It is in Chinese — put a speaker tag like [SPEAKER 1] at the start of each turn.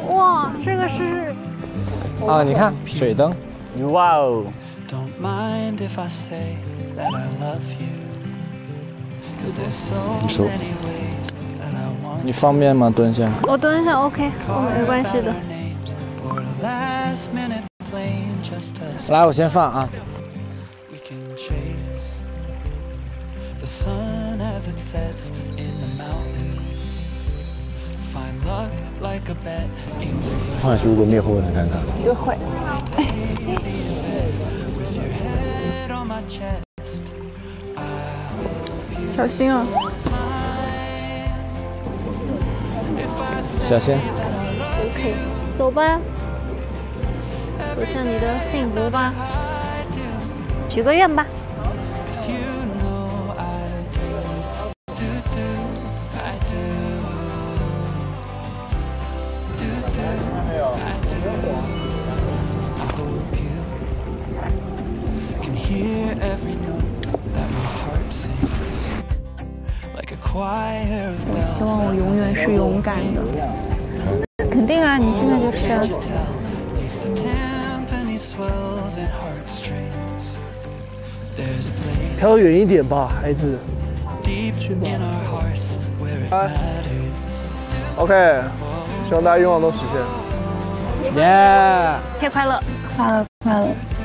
[SPEAKER 1] 哇，这个是
[SPEAKER 2] 啊，你看水灯。
[SPEAKER 3] 哇哦！
[SPEAKER 2] 你说，你方便吗？蹲下。
[SPEAKER 1] 我蹲一下 ，OK， 我没关系的。
[SPEAKER 2] 来，我先放啊。
[SPEAKER 4] 放下去，如果灭火很尴尬。
[SPEAKER 1] 就会。小心啊！
[SPEAKER 2] 小心。
[SPEAKER 1] OK， 走吧，走向你的幸福吧，许个愿吧。
[SPEAKER 5] 我希望我永远是勇敢的。
[SPEAKER 1] 肯定啊，你现在就是啊。
[SPEAKER 6] 飘远一点吧，孩子。去吧。OK， 希望大家愿望都实现。
[SPEAKER 2] 耶！
[SPEAKER 1] 节快乐！
[SPEAKER 5] 快乐快乐。